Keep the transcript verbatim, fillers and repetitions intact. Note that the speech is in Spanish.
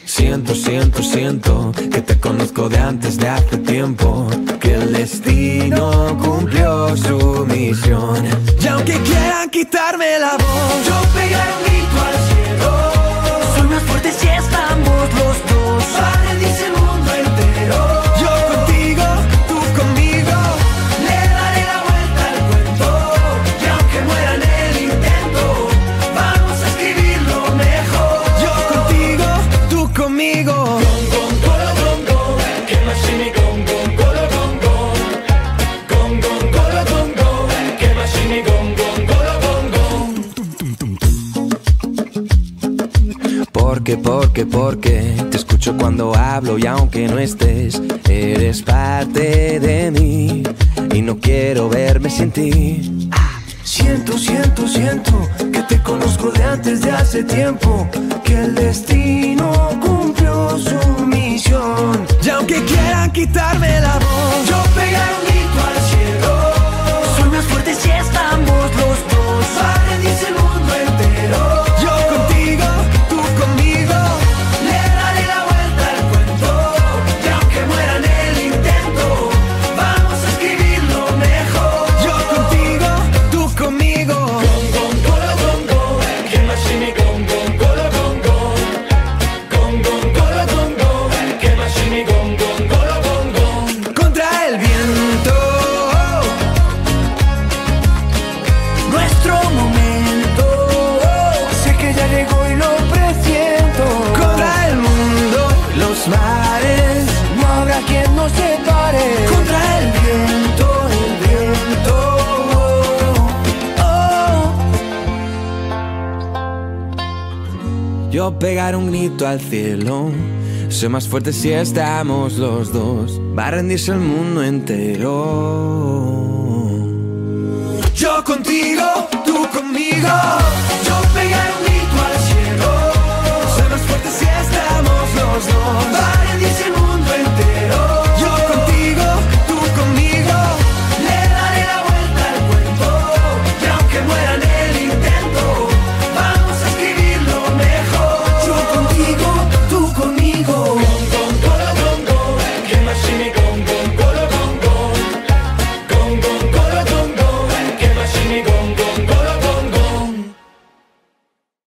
Siento, siento, siento que te conozco de antes de hace tiempo, que el destino cumplió su misión. Y aunque quieran quitarme la voz, yo pegaré un grito al cielo. Soy más fuerte si estamos los dos. Para rendirse el mundo entero. Yo contigo, tú conmigo. Le daré la vuelta al cuento. Y aunque muera en el intento, vamos a escribirlo mejor. Yo contigo, tú conmigo. Gong, gong, golo, gong, gong. Que más si mi gong, gong, golo, gong, gong. Gong, gong, golo, gong, gong. Que más si mi gong, gong, golo, gong, gong. Porque, porque, porque te escucho cuando hablo y aunque no estés, eres parte de mí y no quiero verme sin ti. Siento, siento, siento que te conozco de antes de hace tiempo, que el destino cumplió su misión. Y aunque quieran quitarme la voz, yo pegaré un grito al cielo. Soy más fuerte si estamos los dos. Para rendirse el mundo entero. Yo contigo, tú conmigo. Le daré la vuelta al cuento. Y aunque muera en el intento, vamos a escribirlo mejor. Yo contigo, tú conmigo. Gong, gong, golo, gong, gong. Que más si mi gong, gong, golo, gong, gong. Gong, gong, golo, gong, gong. Que más si mi gong, gong, golo, gong, gong. Contra el viento, nuestro momento. Sé que ya llegó y lo presiento. Contra el mundo, los mares. No habrá quien nos separe. Contra el viento, el viento. Oh. Yo pegaré un grito al cielo. Soy más fuerte si estamos los dos. Va a rendirse el mundo entero. Yo contigo, tú conmigo. Yo